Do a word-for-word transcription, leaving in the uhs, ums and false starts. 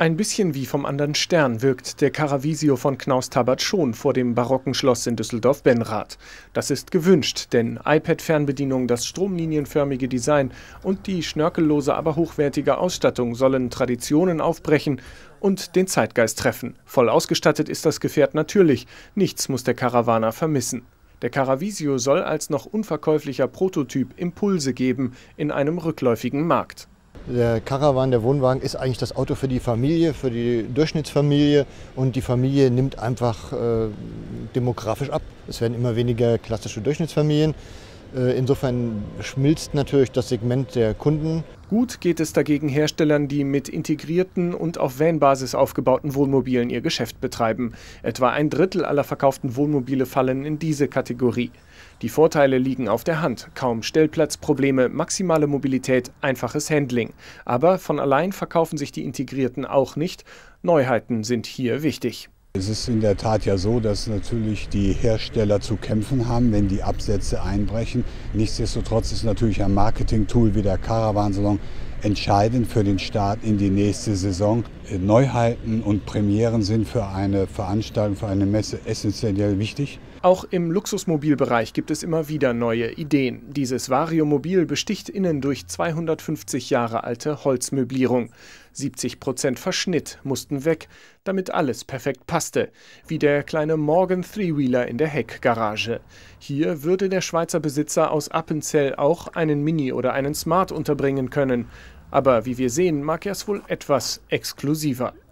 Ein bisschen wie vom anderen Stern wirkt der Caravisio von Knaus Tabbert schon vor dem barocken Schloss in Düsseldorf-Benrath. Das ist gewünscht, denn iPad-Fernbedienung, das stromlinienförmige Design und die schnörkellose, aber hochwertige Ausstattung sollen Traditionen aufbrechen und den Zeitgeist treffen. Voll ausgestattet ist das Gefährt natürlich. Nichts muss der Caravaner vermissen. Der Caravisio soll als noch unverkäuflicher Prototyp Impulse geben in einem rückläufigen Markt. Der Caravan, der Wohnwagen, ist eigentlich das Auto für die Familie, für die Durchschnittsfamilie, und die Familie nimmt einfach äh, demografisch ab. Es werden immer weniger klassische Durchschnittsfamilien. Äh, insofern schmilzt natürlich das Segment der Kunden. Gut geht es dagegen Herstellern, die mit integrierten und auf Van-Basis aufgebauten Wohnmobilen ihr Geschäft betreiben. Etwa ein Drittel aller verkauften Wohnmobile fallen in diese Kategorie. Die Vorteile liegen auf der Hand. Kaum Stellplatzprobleme, maximale Mobilität, einfaches Handling. Aber von allein verkaufen sich die Integrierten auch nicht. Neuheiten sind hier wichtig. Es ist in der Tat ja so, dass natürlich die Hersteller zu kämpfen haben, wenn die Absätze einbrechen. Nichtsdestotrotz ist natürlich ein Marketing-Tool wie der Caravansalon entscheidend für den Start in die nächste Saison. Neuheiten und Premieren sind für eine Veranstaltung, für eine Messe essentiell wichtig. Auch im Luxusmobilbereich gibt es immer wieder neue Ideen. Dieses Variomobil besticht innen durch zweihundertfünfzig Jahre alte Holzmöblierung. siebzig Prozent Verschnitt mussten weg, damit alles perfekt passte, wie der kleine Morgan Three-Wheeler in der Heckgarage. Hier würde der Schweizer Besitzer aus Appenzell auch einen Mini oder einen Smart unterbringen können. Aber wie wir sehen, mag er es wohl etwas exklusiver.